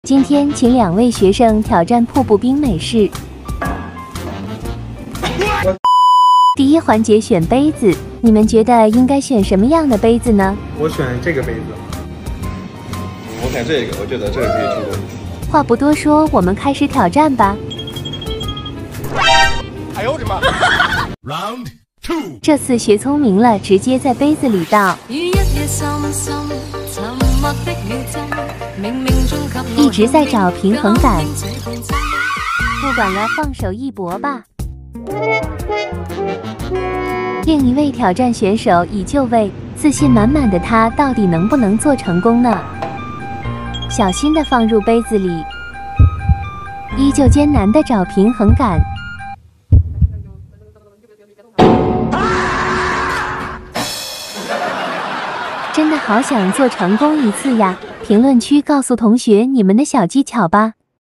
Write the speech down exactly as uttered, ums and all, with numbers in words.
今天请两位学生挑战瀑布冰美式。第一环节选杯子，你们觉得应该选什么样的杯子呢？ 我选这个杯子。 我选这个，我觉得这个可以成功。 话不多说，我们开始挑战吧。 哎呦我的妈 ！Round two， 这次学聪明了，直接在杯子里倒。一直在找平衡感，不管了，放手一搏吧。另一位挑战选手已就位，自信满满的他到底能不能做成功呢？小心地放入杯子里，依旧艰难地找平衡感。真的好想做成功一次呀！评论区告诉同学你们的小技巧吧。